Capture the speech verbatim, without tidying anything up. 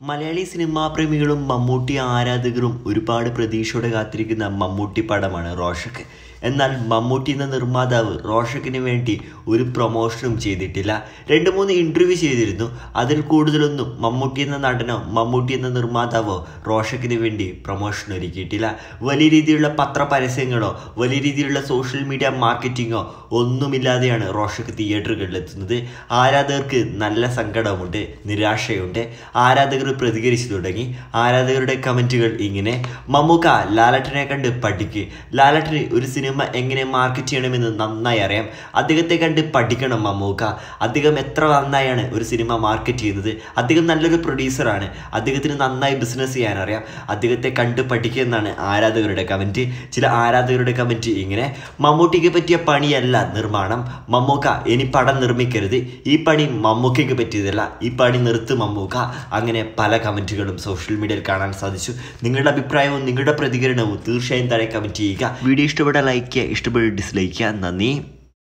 Malayali cinema പ്രേമികളും Mammootty ആരാധകരും ഒരുപാട് പ്രതീക്ഷയോടെ കാത്തിരിക്കുന്ന മമ്മൂട്ടി പടമാണ് റോഷക്ക്. എന്നാൽ മമ്മൂട്ടി എന്ന നിർമ്മാതാവ് റോഷക്കിന് വേണ്ടി ഒരു പ്രൊമോഷനും ചെയ്തിട്ടില്ല. രണ്ട് മൂന്ന് ഇൻ്റർവ്യൂ ചെയ്തിരുന്നു. അതിൽ കൂടുതലൊന്നും മമ്മൂട്ടി എന്ന നടനോ മമ്മൂട്ടി എന്ന നിർമ്മാതാവോ റോഷക്കിന് വേണ്ടി പ്രൊമോഷൻ ഒരുക്കിയിട്ടില്ല. വലിയ രീതിയിലുള്ള പത്രപരസ്യങ്ങളോ വലിയ രീതിയിലുള്ള സോഷ്യൽ മീഡിയ മാർക്കറ്റിങ്ങോ ഒന്നുമില്ലാതെയാണ് റോഷക്ക് തിയേറ്ററുകളിലെത്തുന്നത്. ആരാധകർക്ക് നല്ല സങ്കടമുണ്ട്, നിരാശയുണ്ട്. ആരാധകർ പ്രതികരിച്ചു തുടങ്ങി. ആരാധകരുടെ കമൻറ്റുകൾ ഇങ്ങനെ: മമ്മൂക്ക ലാലട്ടനെ കണ്ട് പഠിക്ക്. ലാലട്ടന് ഒരു സിനിമ എങ്ങനെ മാർക്കറ്റ് ചെയ്യണമെന്ന് നന്നായി അറിയാം. അദ്ദേഹത്തെ കണ്ട് പഠിക്കണം മമ്മൂക്ക. അദ്ദേഹം എത്ര നന്നായാണ് ഒരു സിനിമ മാർക്കറ്റ് ചെയ്യുന്നത്. അദ്ദേഹം നല്ലൊരു പ്രൊഡ്യൂസറാണ്. അദ്ദേഹത്തിന് നന്നായി ബിസിനസ് ചെയ്യാൻ അറിയാം. അദ്ദേഹത്തെ കണ്ട് പഠിക്കുക എന്നാണ് ആരാധകരുടെ കമൻറ്റ്. ചില ആരാധകരുടെ കമൻറ്റ് ഇങ്ങനെ: മമ്മൂട്ടിക്ക് പറ്റിയ പണിയല്ല നിർമ്മാണം. മമ്മൂക്ക ഇനി പടം നിർമ്മിക്കരുത്. ഈ പണി മമ്മൂക്കയ്ക്ക് പറ്റിയതല്ല. ഈ പണി നിർത്ത് മമ്മൂക്ക. അങ്ങനെ പല കമൻറ്റുകളും സോഷ്യൽ മീഡിയയിൽ കാണാൻ സാധിച്ചു. നിങ്ങളുടെ അഭിപ്രായവും നിങ്ങളുടെ പ്രതികരണവും തീർച്ചയായും താഴെ കമൻറ്റ് ചെയ്യുക. വീഡിയോ ഇഷ്ടപ്പെട്ടാൽ ലൈക്ക് ചെയ്യുക, ഇഷ്ടപ്പെട്ട് ഡിസ്ലൈക്ക് ചെയ്യുക. നന്ദി.